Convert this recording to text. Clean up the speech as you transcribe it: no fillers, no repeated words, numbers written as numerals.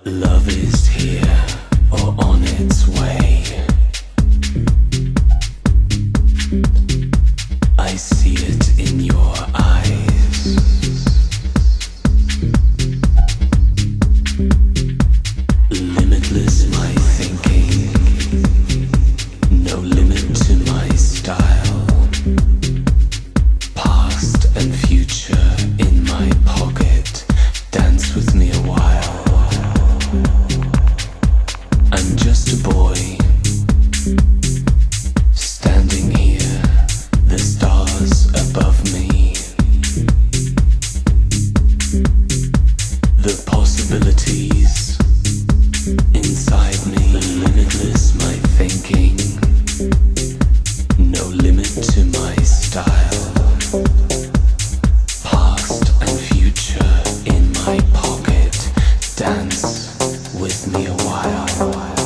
Love is here or on its way. I see it in your eyes. Limitless my thinking, no limit to my style. Past and future in my pocket, dance with me a while. I'm just a boy, standing here, the stars above me. The possibilities inside me, limitless my thinking, no limit to my style. Past and future in my pocket, dance with me a while.